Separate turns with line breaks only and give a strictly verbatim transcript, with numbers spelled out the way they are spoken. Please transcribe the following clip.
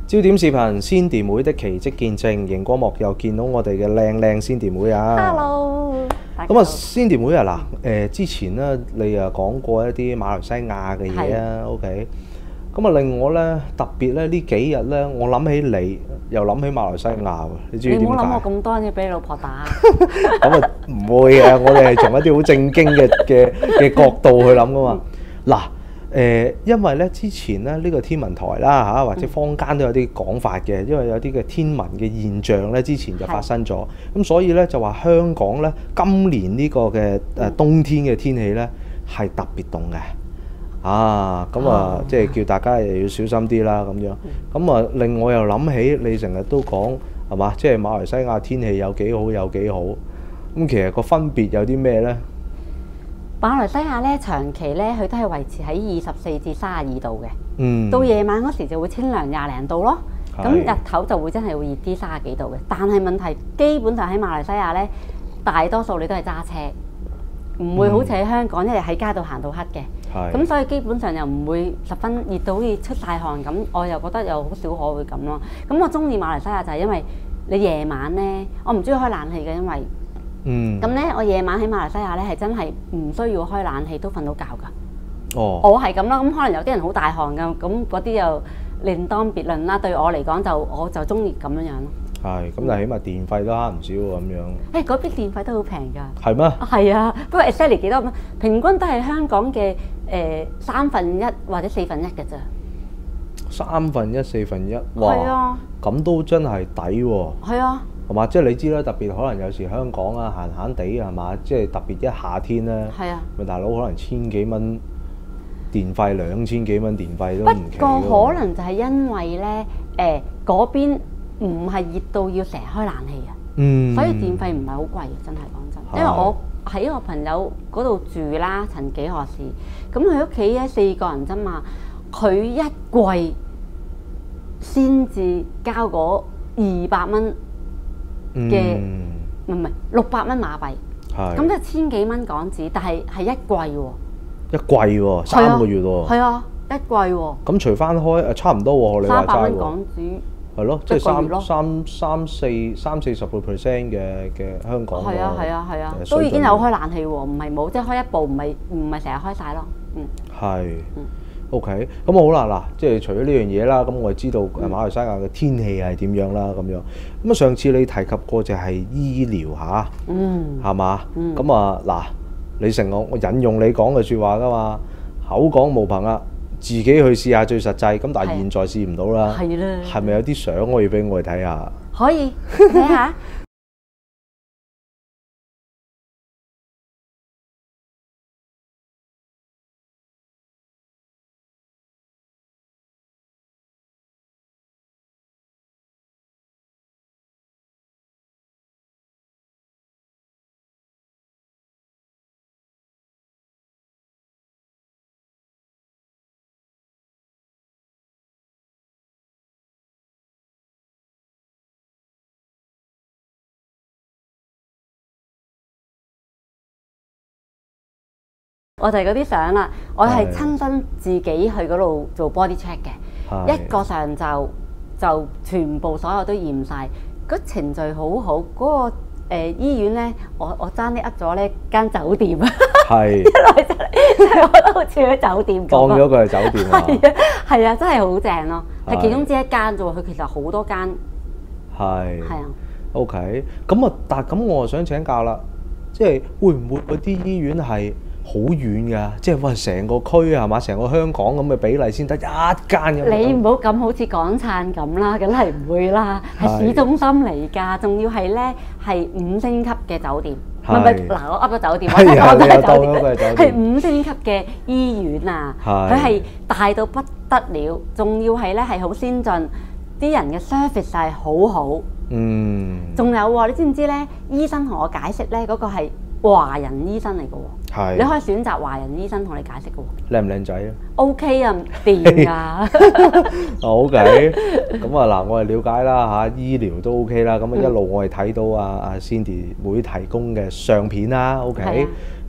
焦點視頻 Cindy 妹的奇蹟見證，熒光幕又見到我哋嘅靚靚 Cindy 妹啊
！Hello，
咁啊，Cindy 妹啊嗱，誒之前咧你啊講過一啲馬來西亞嘅嘢啊 ，OK，咁啊令我咧特別咧呢幾日咧，我諗起你，又諗起馬來西亞喎，你知唔知點解？
你唔好諗我咁多嘢俾你老婆打。
咁啊唔會嘅，我哋係從一啲好正經嘅嘅嘅角度去諗噶嘛。嗱。誒，因為咧之前咧呢個天文台啦嚇，或者坊間都有啲講法嘅，因為有啲嘅天文嘅現象咧之前就發生咗，咁所以咧就話香港咧今年呢個嘅誒冬天嘅天氣咧係特別凍嘅，啊咁啊即係叫大家又要小心啲啦咁樣，咁啊令我又諗起你成日都講係嘛，即係馬來西亞天氣有幾好有幾好，咁其實個分別有啲咩咧？
馬來西亞咧長期咧佢都係維持喺二十四至三十二度嘅，
嗯，
到夜晚嗰時就會清涼廿零度咯。咁日頭就會真係會熱啲三十幾度嘅。但係問題基本上喺馬來西亞咧，大多數你都係揸車，唔會好似喺香港一日喺街度行到黑嘅。咁所以基本上又唔會十分熱到好似出晒汗咁，我又覺得又好少可會咁咯。咁我中意馬來西亞就係因為你夜晚咧，我唔中意開冷氣嘅，因為嗯，咁咧，我夜晚喺馬來西亞咧係真係唔需要開冷氣都瞓到覺㗎。哦，我係咁啦。咁可能有啲人好大汗㗎，咁嗰啲又另當別論啦。對我嚟講就我就中意咁樣樣咯。係，
咁但係起碼電費都慳唔少喎咁樣。
誒，嗰邊電費都好平㗎。
係咩？
係啊，不過 exactly 幾多咁？平均都係香港嘅誒三分一或者四分一嘅咋。
三分一、四分一，哇！
係啊，
咁都真係抵喎。
係啊。
係嘛？即係你知啦，特別可能有時香港啊，閒閒地係嘛？即係特別一夏天咧，
係啊，
咪大佬可能千幾蚊電費，兩千幾蚊電費都唔奇。
不過可能就係因為咧，誒嗰邊唔係熱到要成日開冷氣啊，嗯，所以電費唔係好貴嘅，真係講真。因為我喺我朋友嗰度住啦，曾幾何時，咁佢屋企咧四個人啫嘛，佢一季先至交嗰二百蚊。嘅唔係唔係六百蚊馬幣，咁即係千幾蚊港紙，但係係一季喎，
一季喎，三個月喎，
係啊，一季喎。咁
除翻開誒差唔多喎，你話齋喎，三百蚊
港紙，
係咯，即係三三三四三四十個 percent 嘅嘅香港。係啊係啊係啊，都已經有開冷氣喎，唔係冇，即係開一部，唔係唔係成日開晒咯，嗯。係。OK，咁好啦，嗱，即係除咗呢樣嘢啦，咁我哋知道誒馬來西亞嘅天氣係點樣啦，咁樣。咁啊，上次你提及過就係醫療嚇，嗯，係嘛？咁啊，嗱，你成個我引用你講嘅説話㗎嘛，口講無憑啊，自己去試下最實際。咁但係現在試唔到啦，係啦，係咪有啲相可以俾我哋睇下？可以睇下。我就係嗰啲相啦，我係親身自己去嗰度做 body check 嘅，一個上晝就全部所有都驗晒，嗰程序好好，嗰、嗰個誒、呃、醫院咧，我我爭啲噏咗呢間酒店啊，係，一來就嚟，我覺得好似喺酒店咁，當咗佢係酒店啊，係啊，係啊，真係好正咯，係其中之一間啫喎，佢其實好多間，係，係啊 ，OK，咁啊，但係咁我想請教啦，即係會唔會嗰啲醫院係？好遠㗎，即係話成個區係嘛，成個香港咁嘅比例先得一間咁。你唔好咁好似港燦咁啦，梗係唔會啦，係市中心嚟㗎，仲要係咧係五星級嘅酒店，唔係唔係嗱，我噏咗酒店，我講咗係酒店，係五星級嘅醫院啊，佢係大到不得了，仲要係咧係好先進，啲人嘅 service 係好好。嗯。仲有喎，你知唔知咧？醫生同我解釋咧，嗰個係華人醫生嚟嘅喎，你可以選擇華人醫生同你解釋嘅喎。靚唔靚仔啊 ？OK 啊，掂㗎。OK，咁啊嗱，我哋了解啦嚇，醫療都 OK 啦。咁啊一路我哋睇到啊啊 Cindy 會提供嘅相片啦 ，OK。